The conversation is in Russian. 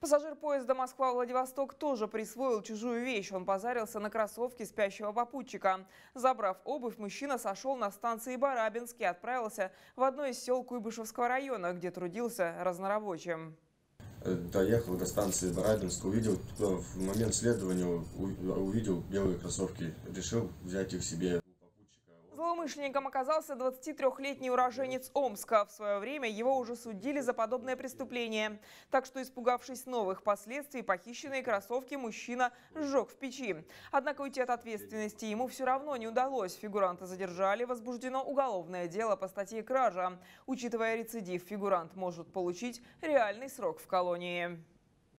Пассажир поезда Москва-Владивосток тоже присвоил чужую вещь. Он позарился на кроссовки спящего попутчика. Забрав обувь, мужчина сошел на станции Барабинск и отправился в одно из сел Куйбышевского района, где трудился разнорабочим. Доехал до станции Барабинск, в момент следования увидел белые кроссовки, решил взять их себе. Злоумышленником оказался 23-летний уроженец Омска. В свое время его уже судили за подобное преступление. Так что, испугавшись новых последствий, похищенные кроссовки мужчина сжег в печи. Однако уйти от ответственности ему все равно не удалось. Фигуранта задержали, возбуждено уголовное дело по статье «Кража». Учитывая рецидив, фигурант может получить реальный срок в колонии.